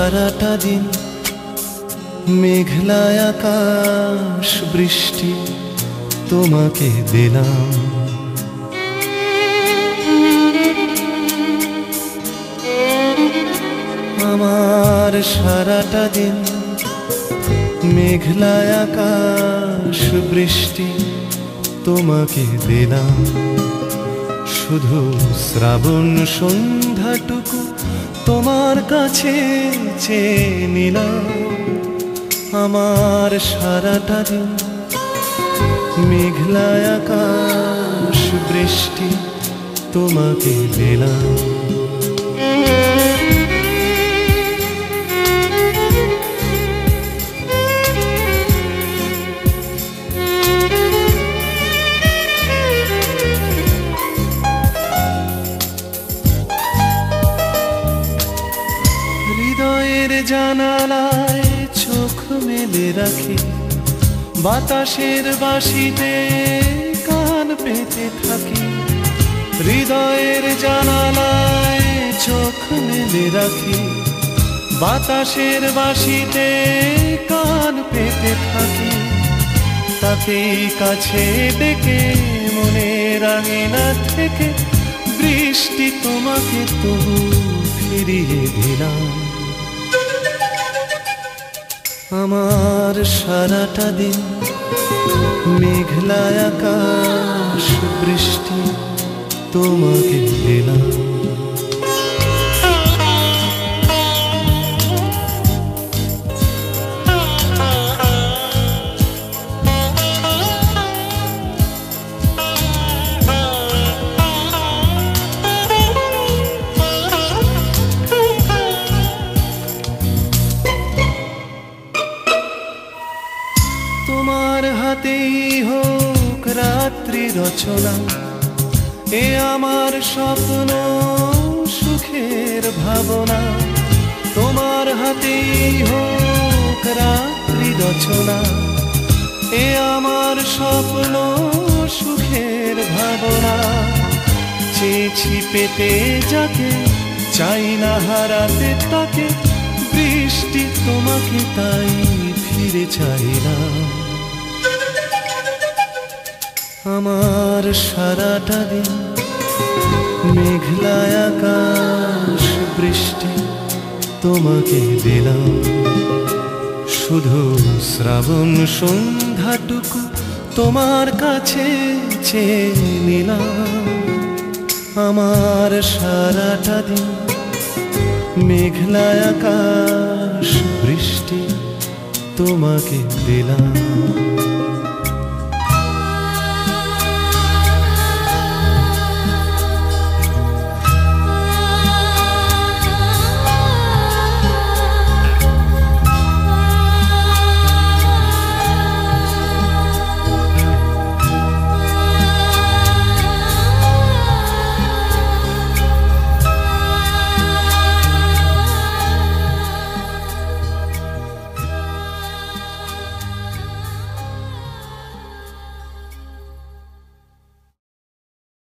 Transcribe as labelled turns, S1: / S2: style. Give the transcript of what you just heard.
S1: সারাটা দিন মেঘলা আকাশ বৃষ্টি তোমাকে দিলাম। আমার সারাটা দিন মেঘলা আকাশ বৃষ্টি তোমাকে দিলাম। শুধু শ্রাবণ সন্ধ্যাটুকু তোমার কাছে চেয়ে নিলাম। আমার সারাটা দিন মেঘলা আকাশ বৃষ্টি তোমাকে দিলাম। হৃদয়ের জানালায় চোখ মেলে রাখি, বাতাসের বাঁশিতে কান পেতে থাকি। হৃদয়ের জানালায় চোখ মেলে রাখি, বাতাসের বাঁশিতে কান পেতে থাকি। তাকেই কাছে ডেকে মনের আঙিনা থেকে বৃষ্টি তোমাকে তবু ফিরিয়ে দিলাম। আমার সারাটা দিন মেঘলা আকাশ বৃষ্টি তোমাকে দিলাম। তোমার হাতেই হোক রাত্রি রচনা, এ আমার স্বপ্ন সুখের ভাবনা। তোমার হাতেই হোক রাত্রি রচনা, এ আমার স্বপ্ন সুখের ভাবনা। চেয়েছি পেতে যাকে, চাই না হারাতে তাকে, বৃষ্টি তোমাকে তাই ফিরে চাইলাম। আমার সারাটা দিন মেঘলা আকাশ বৃষ্টি তোমাকে দিলাম। শুধু শ্রাবণ সন্ধ্যাটুকু তোমার কাছে চেয়ে নিলাম। আমার সারাটা দিন মেঘলা আকাশ বৃষ্টি তোমাকে দিলাম।